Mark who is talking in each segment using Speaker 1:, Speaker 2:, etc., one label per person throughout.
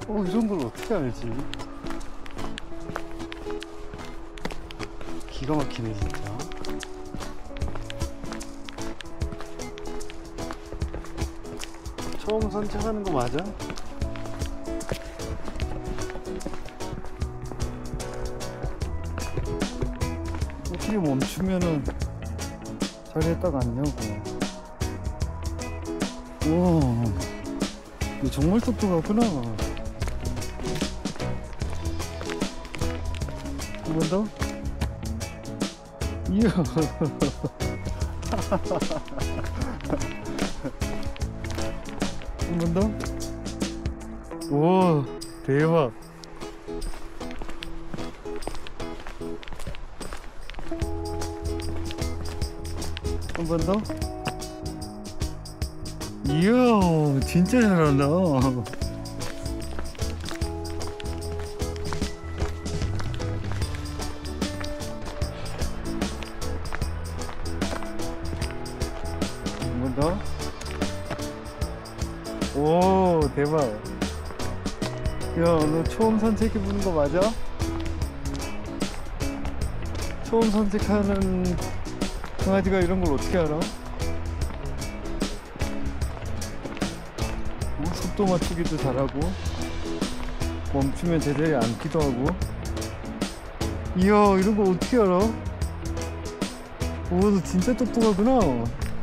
Speaker 1: 이런 걸 어떻게 알지? 기가 막히네 진짜. 처음 산책하는 거 맞아? 어떻게 멈추면은 자리에 딱 앉냐고. 우와, 너 정말 똑똑하구나. 한 번 더? 이야. 한 번 더? 오, 대박. 한 번 더? 이야, 진짜 잘한다. 한 번 더? 오, 대박. 야, 너 처음 산책해보는 거 맞아? 처음 산책하는 강아지가 이런 걸 어떻게 알아? 뭐 속도 맞추기도 잘하고 멈추면 제자리에 앉기도 하고. 이야, 이런 거 어떻게 알아? 오, 너 진짜 똑똑하구나.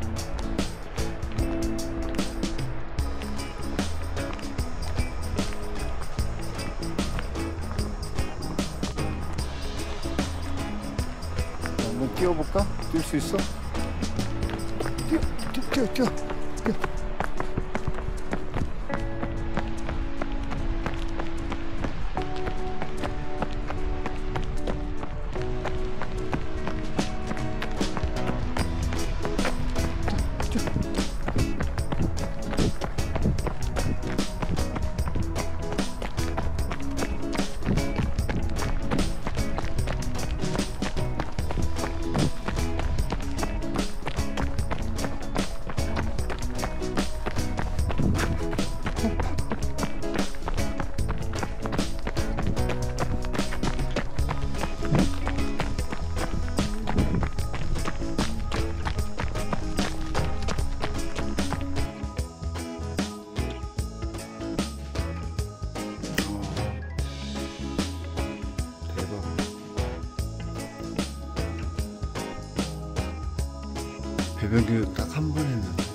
Speaker 1: 한번 뛰어볼까? 뛸 수 있어? 뛰어. 배변 교육 딱 한 번 했는데